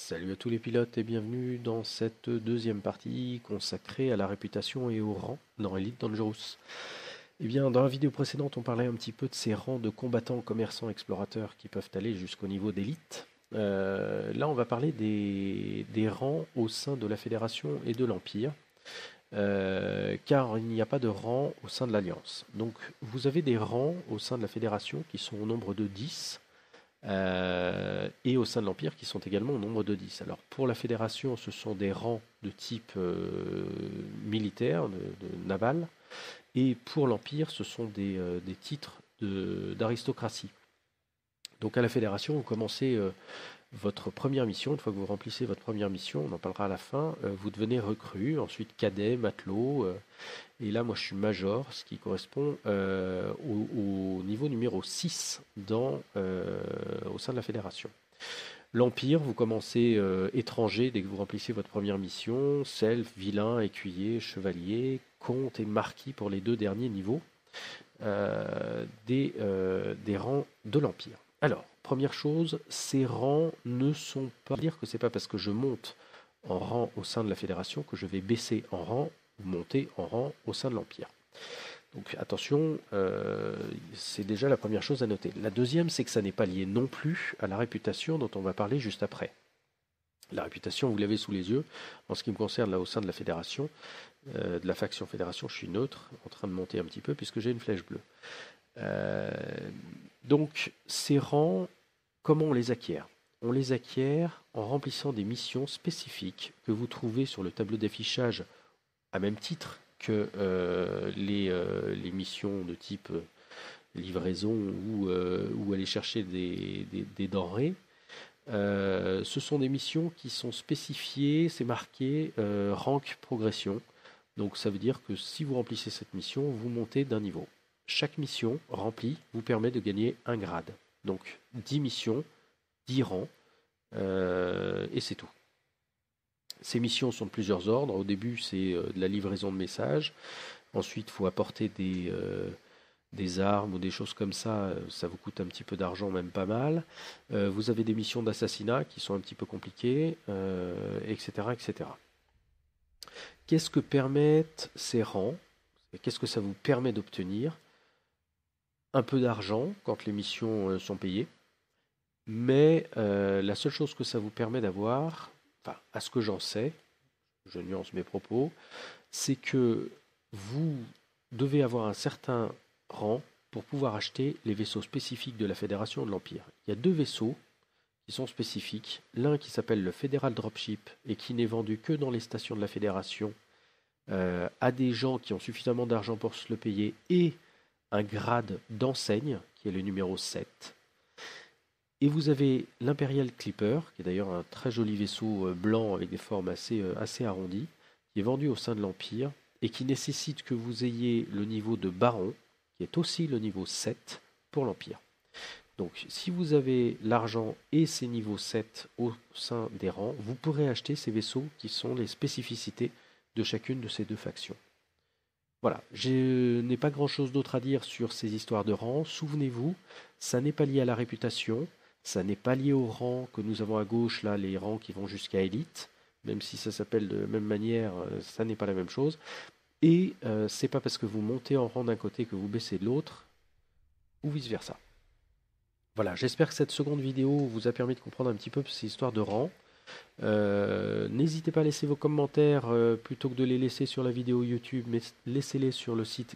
Salut à tous les pilotes et bienvenue dans cette deuxième partie consacrée à la réputation et au rang dans Elite Dangerous. Eh bien, dans la vidéo précédente, on parlait un petit peu de ces rangs de combattants, commerçants, explorateurs qui peuvent aller jusqu'au niveau d'élite. Là, on va parler des rangs au sein de la Fédération et de l'Empire, car il n'y a pas de rang au sein de l'Alliance. Donc, vous avez des rangs au sein de la Fédération qui sont au nombre de 10. Et au sein de l'Empire qui sont également au nombre de 10. Alors pour la Fédération, ce sont des rangs de type militaire, de naval, et pour l'Empire, ce sont des titres d'aristocratie. Donc à la Fédération, vous commencez votre première mission. Une fois que vous remplissez votre première mission, on en parlera à la fin, vous devenez recrue, ensuite cadet, matelot, et là moi je suis major, ce qui correspond au niveau numéro 6 au sein de la Fédération. L'Empire, vous commencez étranger dès que vous remplissez votre première mission, self, vilain, écuyer, chevalier, comte et marquis pour les deux derniers niveaux des rangs de l'Empire. Alors, première chose, ces rangs ne sont pas... dire que c'est pas parce que je monte en rang au sein de la Fédération que je vais baisser en rang ou monter en rang au sein de l'Empire. Donc attention, c'est déjà la première chose à noter. La deuxième, c'est que ça n'est pas lié non plus à la réputation dont on va parler juste après. La réputation, vous l'avez sous les yeux. En ce qui me concerne, là, au sein de la Fédération, de la faction Fédération, je suis neutre, en train de monter un petit peu puisque j'ai une flèche bleue. Donc ces rangs, comment on les acquiert? On les acquiert en remplissant des missions spécifiques que vous trouvez sur le tableau d'affichage à même titre que les missions de type livraison ou aller chercher des denrées. Ce sont des missions qui sont spécifiées, c'est marqué rank progression. Donc ça veut dire que si vous remplissez cette mission, vous montez d'un niveau. Chaque mission remplie vous permet de gagner un grade. Donc 10 missions, 10 rangs, et c'est tout. Ces missions sont de plusieurs ordres. Au début, c'est de la livraison de messages. Ensuite, il faut apporter des armes ou des choses comme ça. Ça vous coûte un petit peu d'argent, même pas mal. Vous avez des missions d'assassinat qui sont un petit peu compliquées, etc., etc. Qu'est-ce que permettent ces rangs? Qu'est-ce que ça vous permet d'obtenir? Un peu d'argent quand les missions sont payées. Mais la seule chose que ça vous permet d'avoir, enfin, à ce que j'en sais, je nuance mes propos, c'est que vous devez avoir un certain rang pour pouvoir acheter les vaisseaux spécifiques de la Fédération de l'Empire. Il y a deux vaisseaux qui sont spécifiques. L'un qui s'appelle le Federal Dropship et qui n'est vendu que dans les stations de la Fédération à des gens qui ont suffisamment d'argent pour se le payer et un grade d'enseigne qui est le numéro 7. Et vous avez l'Imperial Clipper, qui est d'ailleurs un très joli vaisseau blanc avec des formes assez arrondies, qui est vendu au sein de l'Empire et qui nécessite que vous ayez le niveau de baron, qui est aussi le niveau 7 pour l'Empire. Donc si vous avez l'argent et ces niveaux 7 au sein des rangs, vous pourrez acheter ces vaisseaux qui sont les spécificités de chacune de ces deux factions. Voilà, je n'ai pas grand-chose d'autre à dire sur ces histoires de rangs. Souvenez-vous, ça n'est pas lié à la réputation, ça n'est pas lié aux rangs que nous avons à gauche, là, les rangs qui vont jusqu'à élite. Même si ça s'appelle de la même manière, ça n'est pas la même chose. Et c'est pas parce que vous montez en rang d'un côté que vous baissez de l'autre, ou vice-versa. Voilà, j'espère que cette seconde vidéo vous a permis de comprendre un petit peu ces histoires de rang. N'hésitez pas à laisser vos commentaires plutôt que de les laisser sur la vidéo YouTube, mais laissez-les sur le site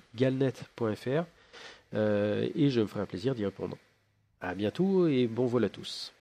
galnet.fr et je me ferai un plaisir d'y répondre. À bientôt et bon vol à tous.